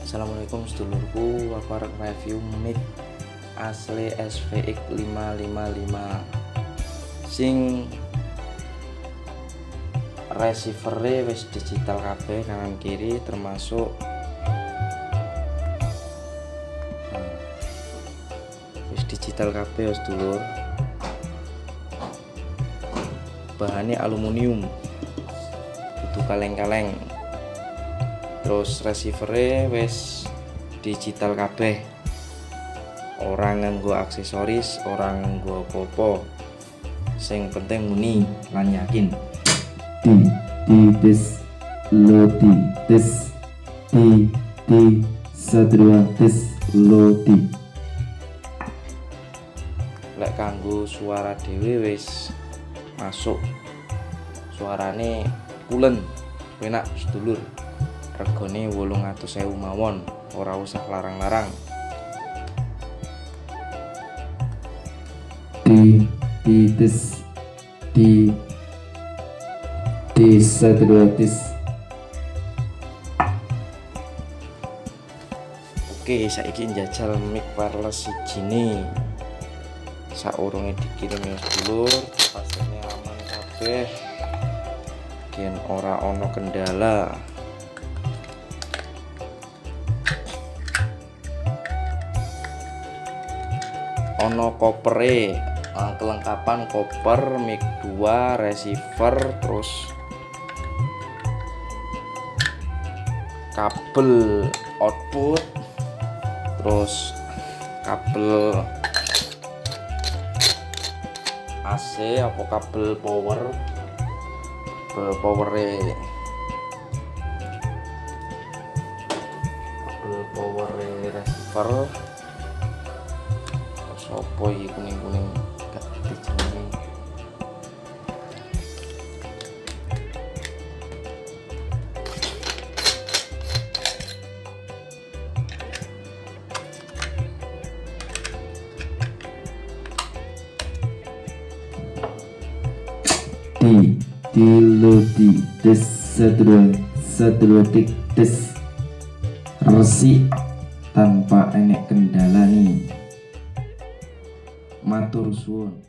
Assalamualaikum sedulurku, aku arep review mic asli SVX 555 sing receiver-e wis digital kabeh kanan kiri, termasuk wis digital kabeh ya sedulur. Bahannya aluminium, kudu kaleng-kaleng. Terus receiver-e wis digital kabeh, orang nganggo aksesoris, orang nganggo apa-apa, sing penting muni lan yakin. di tes lodi tes di sadrua tes lodi. Lek kanggo suara dhewe wis masuk, suarane pulen enak sedulur. Regane 800.000 mawon, ora usah larang-larang. Di tes di sadrua tes. Oke, saiki njajal mic wireless sijine. Saurunge dikirim ya sedulur, pastinya aman kabeh. Yen ora ono kendala. Ono kopere, kelengkapan koper, mic 2, receiver, terus kabel output, terus kabel AC apa kabel power, receiver. Sopo iki kuning-kuning gak dijenengi. Di lodi tes sadrua tik tes resik tanpa enek kendala nih. Matur suwun.